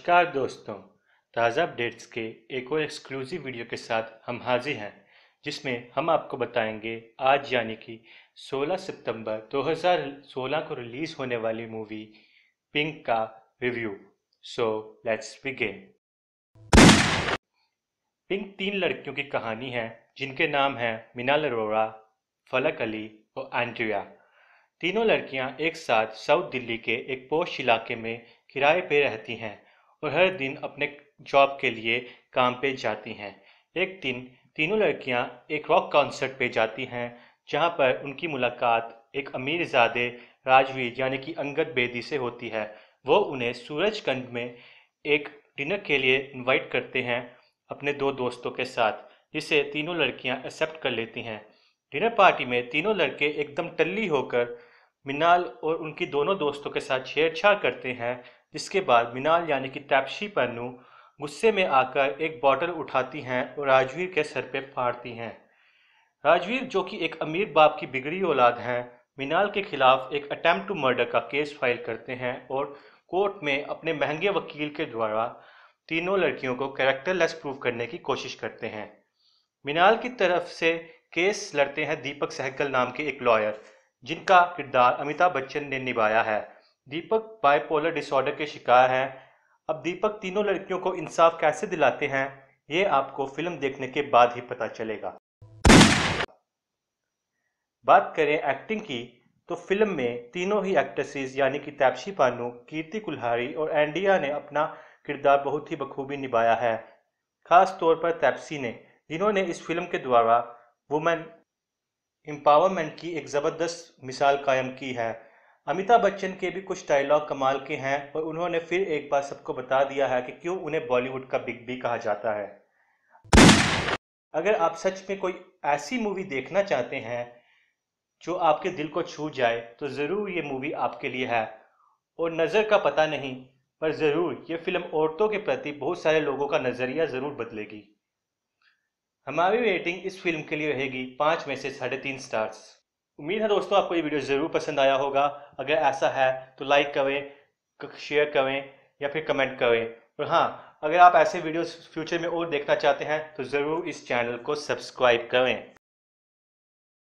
नमस्कार दोस्तों, ताज़ा अपडेट्स के एक और एक्सक्लूसिव वीडियो के साथ हम हाजिर हैं, जिसमें हम आपको बताएंगे आज यानी कि 16 सितंबर 2016 को रिलीज़ होने वाली मूवी पिंक का review. So let's begin. Pink 3 लड़कियों की कहानी है जिनके नाम हैं मिनाल अरोड़ा, फलक अली और एंड्रिया। तीनों लड़कियां एक साथ साउथ दिल्ली के एक पॉश इलाके में किराए पे रहती हैं और हर दिन अपने जॉब के लिए काम पे जाती हैं। एक दिन तीनों लड़कियां एक रॉक कॉन्सर्ट पे जाती हैं, जहां पर उनकी मुलाकात एक अमीरजादे राजवीर यानी कि अंगद बेदी से होती है। वो उन्हें सूरजकुंड में एक डिनर के लिए इनवाइट करते हैं अपने दो दोस्तों के साथ, जिसे तीनों लड़कियां एक्सेप्ट कर लेती हैं। डिनर पार्टी में तीनों लड़के एकदम टल्ली होकर मिनाल और उनकी दोनों दोस्तों के साथ छेड़छाड़ करते हैं, जिसके बाद मिनाल यानी कि तापसी पन्नू गुस्से में आकर एक बॉटल उठाती हैं और राजवीर के सर पे फाड़ती हैं। राजवीर, जो कि एक अमीर बाप की बिगड़ी औलाद हैं, मिनाल के खिलाफ एक अटेम्प्ट टू मर्डर का केस फाइल करते हैं और कोर्ट में अपने महंगे वकील के द्वारा तीनों लड़कियों को कैरेक्टरलेस प्रूव करने की कोशिश करते हैं। मिनाल की तरफ से केस लड़ते हैं दीपक सहगल नाम के एक लॉयर, जिनका किरदार अमिताभ बच्चन ने निभाया है। दीपक बाइपोलर डिसऑर्डर के शिकार हैं। अब दीपक तीनों लड़कियों को इंसाफ कैसे दिलाते हैं, ये आपको फिल्म देखने के बाद ही पता चलेगा। बात करें एक्टिंग की, तो फिल्म में तीनों ही एक्ट्रेसेस यानी कि तापसी पन्नू, कीर्ति कुल्हारी और एंड्रिया ने अपना किरदार बहुत ही बखूबी निभाया है। खास तौर पर तापसी ने, जिन्होंने इस फिल्म के द्वारा वुमेन एम्पावरमेंट की एक ज़बरदस्त मिसाल कायम की है। अमिताभ बच्चन के भी कुछ डायलॉग कमाल के हैं और उन्होंने फिर एक बार सबको बता दिया है कि क्यों उन्हें बॉलीवुड का बिग बी कहा जाता है। अगर आप सच में कोई ऐसी मूवी देखना चाहते हैं जो आपके दिल को छू जाए, तो ज़रूर ये मूवी आपके लिए है। और नज़र का पता नहीं, पर ज़रूर ये फिल्म औरतों के प्रति बहुत सारे लोगों का नज़रिया ज़रूर बदलेगी। हमारी रेटिंग इस फिल्म के लिए रहेगी 5 में से 3.5 स्टार्स। उम्मीद है दोस्तों आपको ये वीडियो ज़रूर पसंद आया होगा। अगर ऐसा है तो लाइक करें, शेयर करें या फिर कमेंट करें। और हाँ, अगर आप ऐसे वीडियोस फ्यूचर में और देखना चाहते हैं तो ज़रूर इस चैनल को सब्सक्राइब करें।